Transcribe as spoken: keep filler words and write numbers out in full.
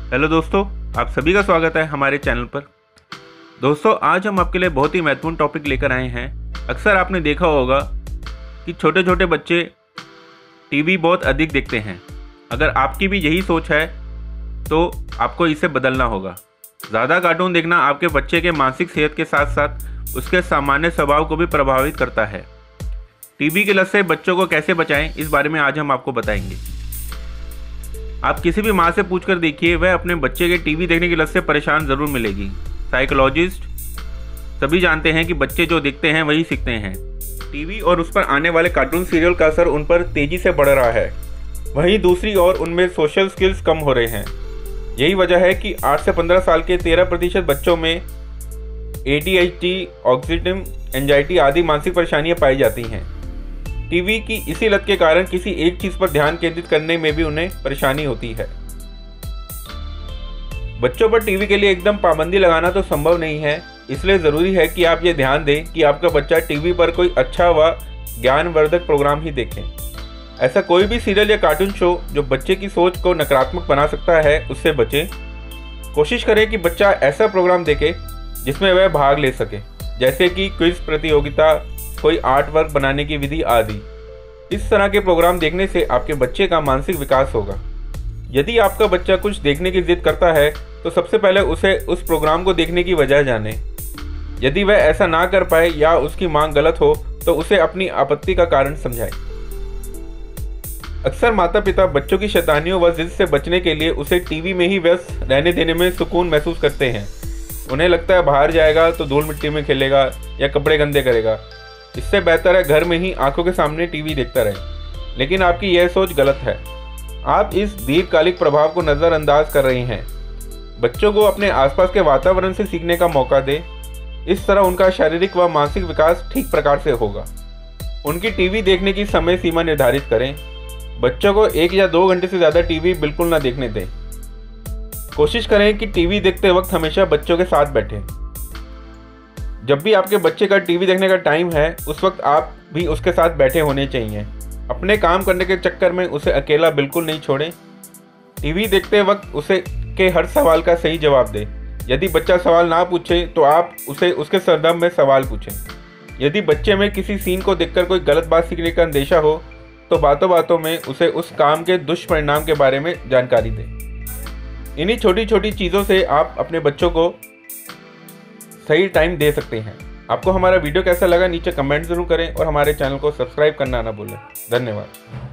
Hello दोस्तों, आप सभी का स्वागत है हमारे चैनल पर। दोस्तों, आज हम आपके लिए बहुत ही महत्वपूर्ण टॉपिक लेकर आए हैं। अक्सर आपने देखा होगा कि छोटे छोटे बच्चे टीवी बहुत अधिक देखते हैं। अगर आपकी भी यही सोच है तो आपको इसे बदलना होगा। ज़्यादा कार्टून देखना आपके बच्चे के मानसिक सेहत के साथ साथ उसके सामान्य स्वभाव को भी प्रभावित करता है। टीवी की लत से बच्चों को कैसे बचाएं, इस बारे में आज हम आपको बताएंगे। आप किसी भी माँ से पूछकर देखिए, वह अपने बच्चे के टीवी देखने की लत से परेशान ज़रूर मिलेगी। साइकोलॉजिस्ट सभी जानते हैं कि बच्चे जो देखते हैं वही सीखते हैं। टीवी और उस पर आने वाले कार्टून सीरियल का असर उन पर तेज़ी से बढ़ रहा है। वहीं दूसरी ओर उनमें सोशल स्किल्स कम हो रहे हैं। यही वजह है कि आठ से पंद्रह साल के तेरह प्रतिशत बच्चों में A D H D, autism, anxiety आदि मानसिक परेशानियां पाई जाती हैं। टीवी की इसी लत के कारण किसी एक चीज़ पर ध्यान केंद्रित करने में भी उन्हें परेशानी होती है। बच्चों पर टीवी के लिए एकदम पाबंदी लगाना तो संभव नहीं है, इसलिए ज़रूरी है कि आप ये ध्यान दें कि आपका बच्चा टीवी पर कोई अच्छा व ज्ञानवर्धक प्रोग्राम ही देखें। ऐसा कोई भी सीरियल या कार्टून शो जो बच्चे की सोच को नकारात्मक बना सकता है, उससे बचें। कोशिश करें कि बच्चा ऐसा प्रोग्राम देखे जिसमें वह भाग ले सके, जैसे कि क्विज प्रतियोगिता, कोई आर्ट वर्क बनाने की विधि आदि। इस तरह के प्रोग्राम देखने से आपके बच्चे का मानसिक विकास होगा। यदि आपका बच्चा कुछ देखने की जिद करता है तो सबसे पहले उसे उस प्रोग्राम को देखने की वजह जानें। यदि वह ऐसा ना कर पाए या उसकी मांग गलत हो तो उसे अपनी आपत्ति का कारण समझाएं। अक्सर माता पिता बच्चों की शैतानियों व जिद से बचने के लिए उसे टीवी में ही व्यस्त रहने देने में सुकून महसूस करते हैं। उन्हें लगता है बाहर जाएगा तो धूल मिट्टी में खेलेगा या कपड़े गंदे करेगा। इससे बेहतर है घर में ही आंखों के सामने टीवी देखता रहे। लेकिन आपकी यह सोच गलत है। आप इस दीर्घकालिक प्रभाव को नज़रअंदाज कर रहे हैं। बच्चों को अपने आसपास के वातावरण से सीखने का मौका दें। इस तरह उनका शारीरिक व मानसिक विकास ठीक प्रकार से होगा। उनकी टीवी देखने की समय सीमा निर्धारित करें। बच्चों को एक या दो घंटे से ज़्यादा टीवी बिल्कुल ना देखने दें। कोशिश करें कि टीवी देखते वक्त हमेशा बच्चों के साथ बैठें। जब भी आपके बच्चे का टीवी देखने का टाइम है, उस वक्त आप भी उसके साथ बैठे होने चाहिए। अपने काम करने के चक्कर में उसे अकेला बिल्कुल नहीं छोड़ें। टीवी देखते वक्त उसे के हर सवाल का सही जवाब दें। यदि बच्चा सवाल ना पूछे तो आप उसे उसके संदर्भ में सवाल पूछें। यदि बच्चे में किसी सीन को देखकर कोई गलत बात सीखने का अंदेशा हो तो बातों बातों में उसे उस काम के दुष्परिणाम के बारे में जानकारी दें। इन्हीं छोटी छोटी चीज़ों से आप अपने बच्चों को सही टाइम दे सकते हैं। आपको हमारा वीडियो कैसा लगा नीचे कमेंट जरूर करें और हमारे चैनल को सब्सक्राइब करना ना भूलें। धन्यवाद।